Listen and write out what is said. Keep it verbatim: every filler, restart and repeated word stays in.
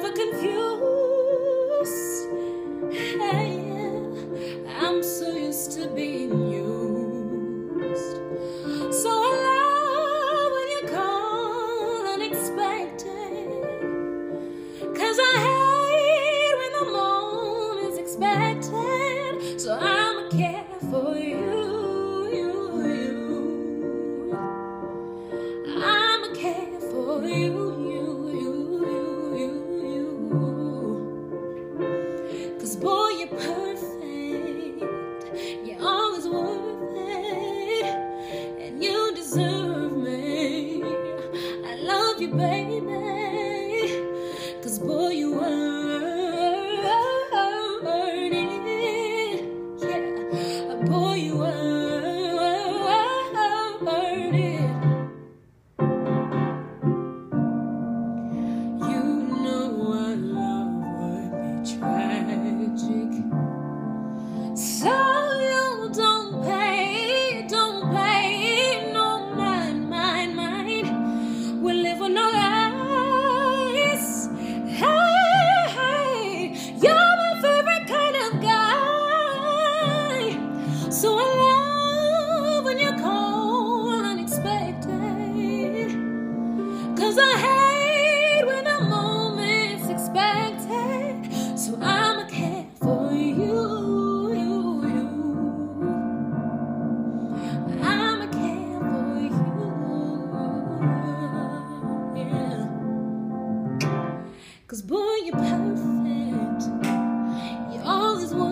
never confused. Hey, I'm so used to being used. So I love when you call unexpected, 'cause I hate when the moment's expected. So I'ma care for you, you, you. I'ma care for you, you, you, you, you, you. 'Cause boy, you're perfect. You're always worth it, and you deserve me. I love you, baby. 'Cause boy, you earn it. Yeah, boy, you earn it. You know our love would be tragic, so you don't pay, don't pay no mind, mind, mind. We live on our eyes. Hey, hey, you're my favorite kind of guy. So I love when you call unexpected, 'cause I hate when a moment's expected. So I'ma care for you, you, you. I'ma care for you, yeah. 'Cause boy, you're perfect. You're always